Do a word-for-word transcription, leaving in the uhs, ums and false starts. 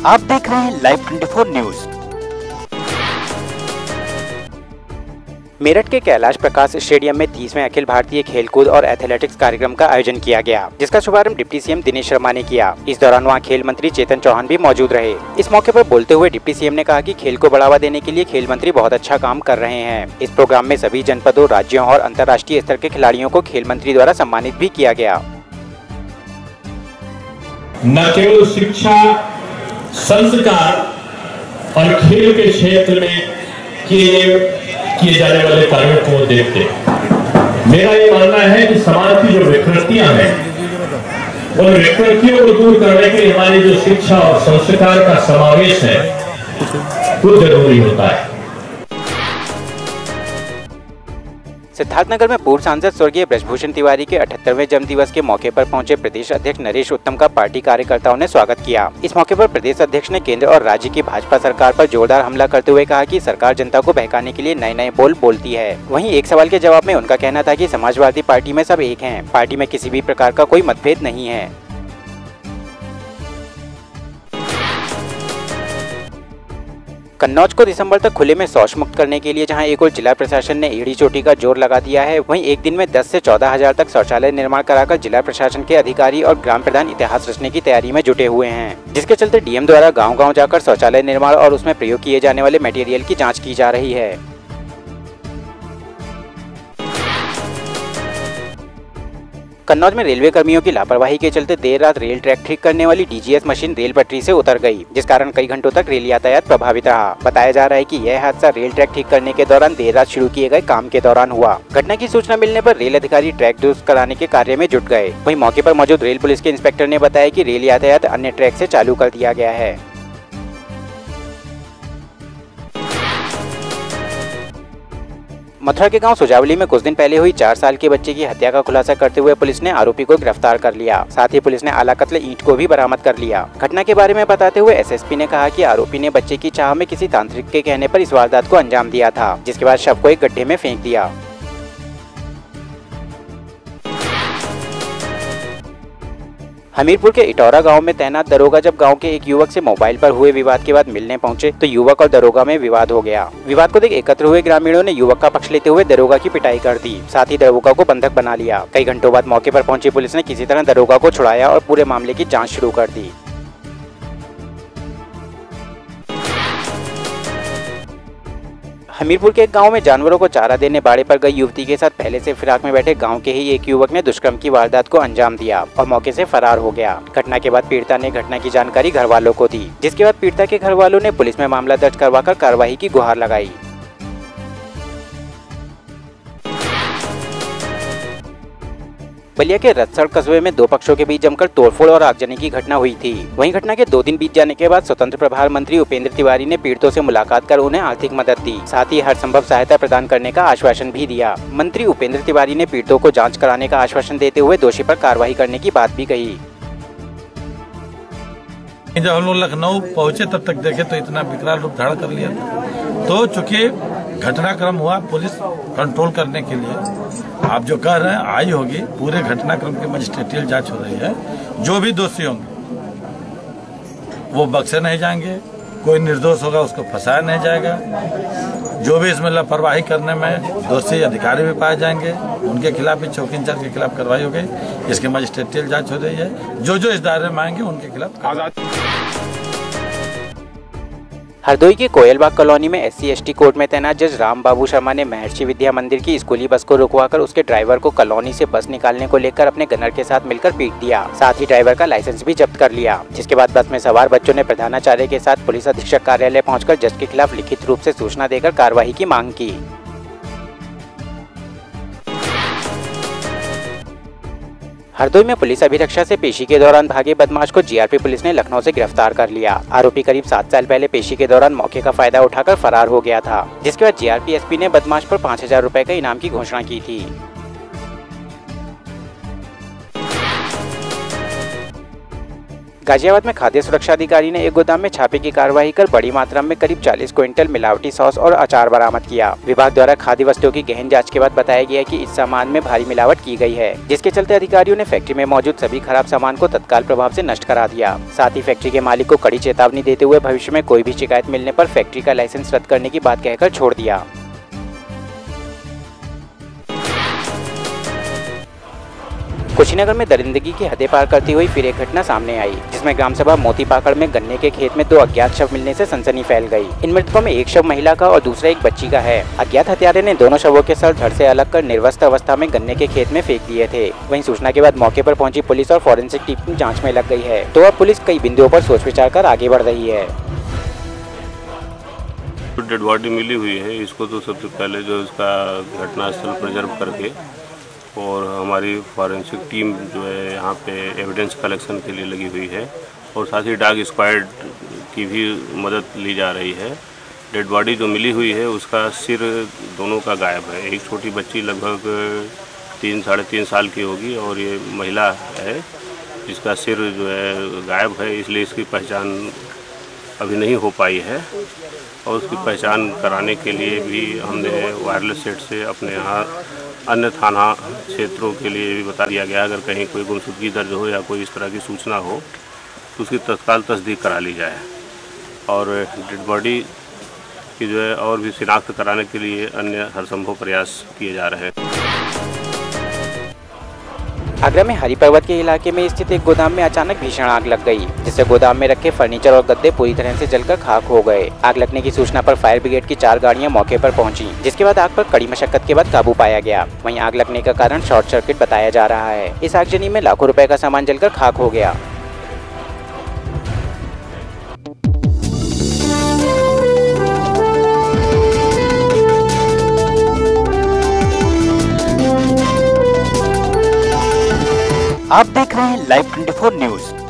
आप देख रहे हैं लाइव चौबीस न्यूज। मेरठ के कैलाश प्रकाश स्टेडियम में तीसवें अखिल भारतीय खेलकूद और एथलेटिक्स कार्यक्रम का आयोजन किया गया, जिसका शुभारंभ डिप्टी सीएम दिनेश शर्मा ने किया। इस दौरान वहां खेल मंत्री चेतन चौहान भी मौजूद रहे। इस मौके पर बोलते हुए डिप्टी सीएम ने कहा कि खेल को बढ़ावा देने के लिए खेल मंत्री बहुत अच्छा काम कर रहे हैं। इस प्रोग्राम में सभी जनपदों, राज्यों और अंतर्राष्ट्रीय स्तर के खिलाड़ियों को खेल मंत्री द्वारा सम्मानित भी किया गया। न केवल शिक्षा, संस्कार और खेल के क्षेत्र में किए किए जाने वाले कार्यों को देखते मेरा ये मानना है कि समाज की जो विकृतियां हैं उन विकृतियों को दूर करने के लिए हमारी जो शिक्षा और संस्कार का समावेश है वो जरूरी होता है। सिद्धार्थनगर में पूर्व सांसद स्वर्गीय ब्रजभूषण तिवारी के अठहत्तरवें जन्म दिवस के मौके पर पहुंचे प्रदेश अध्यक्ष नरेश उत्तम का पार्टी कार्यकर्ताओं ने स्वागत किया। इस मौके पर प्रदेश अध्यक्ष ने केंद्र और राज्य की भाजपा सरकार पर जोरदार हमला करते हुए कहा कि सरकार जनता को बहकाने के लिए नए नए बोल बोलती है। वहीं एक सवाल के जवाब में उनका कहना था कि समाजवादी पार्टी में सब एक हैं, पार्टी में किसी भी प्रकार का कोई मतभेद नहीं है। कन्नौज को दिसंबर तक खुले में शौच मुक्त करने के लिए जहां एक और जिला प्रशासन ने एड़ी चोटी का जोर लगा दिया है, वहीं एक दिन में दस से चौदह हजार तक शौचालय निर्माण कराकर जिला प्रशासन के अधिकारी और ग्राम प्रधान इतिहास रचने की तैयारी में जुटे हुए हैं, जिसके चलते डीएम द्वारा गांव-गांव जाकर शौचालय निर्माण और उसमें प्रयोग किए जाने वाले मटेरियल की जाँच की जा रही है। कन्नौज में रेलवे कर्मियों की लापरवाही के चलते देर रात रेल ट्रैक ठीक करने वाली डीजीएस मशीन रेल पटरी से उतर गई, जिस कारण कई घंटों तक रेल यातायात प्रभावित रहा। बताया जा रहा है कि यह हादसा रेल ट्रैक ठीक करने के दौरान देर रात शुरू किए गए काम के दौरान हुआ। घटना की सूचना मिलने पर रेल अधिकारी ट्रैक दुरुस्त कराने के कार्य में जुट गए। वहीं मौके पर मौजूद रेल पुलिस के इंस्पेक्टर ने बताया कि रेल यातायात अन्य ट्रैक से चालू कर दिया गया है। मथुरा के गांव सुजावली में कुछ दिन पहले हुई चार साल के बच्चे की हत्या का खुलासा करते हुए पुलिस ने आरोपी को गिरफ्तार कर लिया। साथ ही पुलिस ने आला कत्ल ईंट को भी बरामद कर लिया। घटना के बारे में बताते हुए एसएसपी ने कहा कि आरोपी ने बच्चे की चाह में किसी तांत्रिक के कहने पर इस वारदात को अंजाम दिया था, जिसके बाद शव को एक गड्ढे में फेंक दिया। हमीरपुर के इटौरा गांव में तैनात दरोगा जब गांव के एक युवक से मोबाइल पर हुए विवाद के बाद मिलने पहुंचे तो युवक और दरोगा में विवाद हो गया। विवाद को देख एकत्र हुए ग्रामीणों ने युवक का पक्ष लेते हुए दरोगा की पिटाई कर दी, साथ ही दरोगा को बंधक बना लिया। कई घंटों बाद मौके पर पहुंची पुलिस ने किसी तरह दरोगा को छुड़ाया और पूरे मामले की जाँच शुरू कर दी। हमीरपुर के एक गांव में जानवरों को चारा देने बाड़े पर गई युवती के साथ पहले से फिराक में बैठे गांव के ही एक युवक ने दुष्कर्म की वारदात को अंजाम दिया और मौके से फरार हो गया। घटना के बाद पीड़िता ने घटना की जानकारी घर वालों को दी, जिसके बाद पीड़िता के घर वालों ने पुलिस में मामला दर्ज करवाकर कार्रवाई की गुहार लगाई। बलिया के रतसड़ कस्बे में दो पक्षों के बीच जमकर तोड़फोड़ और आगजनी की घटना हुई थी। वहीं घटना के दो दिन बीत जाने के बाद स्वतंत्र प्रभार मंत्री उपेंद्र तिवारी ने पीड़ितों से मुलाकात कर उन्हें आर्थिक मदद दी, साथ ही हर संभव सहायता प्रदान करने का आश्वासन भी दिया। मंत्री उपेंद्र तिवारी ने पीड़ितों को जांच कराने का आश्वासन देते हुए दोषी पर कार्रवाई करने की बात भी कही। जब हम लोग लखनऊ पहुंचे तब तक देखे तो इतना विकराल रूप धारण कर लिया था। तो चूंकि घटनाक्रम हुआ, पुलिस कंट्रोल करने के लिए आप जो कह रहे हैं आई होगी, पूरे घटनाक्रम की मजिस्ट्रेटियल जांच हो रही है। जो भी दोषी होंगे वो बख्शे नहीं जाएंगे, कोई निर्दोष होगा उसको फंसाया नहीं जाएगा। जो भी इसमें लापरवाही करने में दोषी अधिकारी भी पाए जाएंगे, उनके खिलाफ भी चौकी इंचार्ज के खिलाफ कार्रवाई हो गई। इसकी मजिस्ट्रेटियल जांच हो रही है। जो जो इस दायरे में आएंगे उनके खिलाफ आजाद। हरदोई के कोयलबाग कॉलोनी में एससी एसटी कोर्ट में तैनात जज राम बाबू शर्मा ने महर्षि विद्या मंदिर की स्कूली बस को रुकवाकर उसके ड्राइवर को कॉलोनी से बस निकालने को लेकर अपने गनर के साथ मिलकर पीट दिया। साथ ही ड्राइवर का लाइसेंस भी जब्त कर लिया, जिसके बाद बस में सवार बच्चों ने प्रधानाचार्य के साथ पुलिस अधीक्षक कार्यालय पहुंचकर जज के खिलाफ लिखित रूप से सूचना देकर कार्रवाई की मांग की। हरदोई में पुलिस अभिरक्षा से पेशी के दौरान भागे बदमाश को जीआरपी पुलिस ने लखनऊ से गिरफ्तार कर लिया। आरोपी करीब सात साल पहले पेशी के दौरान मौके का फायदा उठाकर फरार हो गया था, जिसके बाद जीआरपी एसपी ने बदमाश पर पाँच हजार रुपए का इनाम की घोषणा की थी। गाजियाबाद में खाद्य सुरक्षा अधिकारी ने एक गोदाम में छापे की कार्रवाई कर बड़ी मात्रा में करीब चालीस क्विंटल मिलावटी सॉस और अचार बरामद किया। विभाग द्वारा खाद्य वस्तुओं की गहन जांच के बाद बताया गया कि इस सामान में भारी मिलावट की गई है, जिसके चलते अधिकारियों ने फैक्ट्री में मौजूद सभी खराब सामान को तत्काल प्रभाव से नष्ट करा दिया। साथ ही फैक्ट्री के मालिक को कड़ी चेतावनी देते हुए भविष्य में कोई भी शिकायत मिलने पर फैक्ट्री का लाइसेंस रद्द करने की बात कहकर छोड़ दिया। कुशीनगर में दरिंदगी की हदें पार करती हुई फिर एक घटना सामने आई, जिसमें ग्राम सभा मोती पाकड़ में गन्ने के खेत में दो अज्ञात शव मिलने से सनसनी फैल गई। इन मृतकों में एक शव महिला का और दूसरा एक बच्ची का है। अज्ञात हत्यारे ने दोनों शवों के सर धड़ से अलग कर निर्वस्त अवस्था में गन्ने के खेत में फेंक दिए थे। वहीं सूचना के बाद मौके पर पहुंची पुलिस और फॉरेंसिक टीम जाँच में लग गई है, तो अब पुलिस कई बिंदुओं पर सोच विचार कर आगे बढ़ रही है। डेड बॉडी मिली हुई है, इसको तो सबसे पहले जो इसका घटनास्थल प्रिजर्व करके और हमारी फॉरेंसिक टीम जो है यहाँ पे एविडेंस कलेक्शन के लिए लगी हुई है और साथ ही डॉग स्क्वाड की भी मदद ली जा रही है। डेड बॉडी जो मिली हुई है उसका सिर दोनों का गायब है। एक छोटी बच्ची लगभग तीन साढ़े तीन साल की होगी और ये महिला है जिसका सिर जो है गायब है, इसलिए इसकी पहचान अभी नहीं हो पाई है और उसकी पहचान कराने के लिए भी हमने वायरलेस सेट से अपने यहाँ अन्य थाना क्षेत्रों के लिए भी बता दिया गया, अगर कहीं कोई गुमशुदगी दर्ज हो या कोई इस तरह की सूचना हो तो उसकी तत्काल तस्दीक करा ली जाए और डेड बॉडी की जो है और भी शिनाख्त कराने के लिए अन्य हर संभव प्रयास किए जा रहे हैं। आगरा में हरी पर्वत के इलाके में स्थित एक गोदाम में अचानक भीषण आग लग गई, जिससे गोदाम में रखे फर्नीचर और गद्दे पूरी तरह से जलकर खाक हो गए। आग लगने की सूचना पर फायर ब्रिगेड की चार गाड़ियां मौके पर पहुंची, जिसके बाद आग पर कड़ी मशक्कत के बाद काबू पाया गया। वहीं आग लगने का कारण शॉर्ट सर्किट बताया जा रहा है। इस आगजनी में लाखों रुपए का सामान जलकर खाक हो गया। आप देख रहे हैं लाइव चौबीस न्यूज।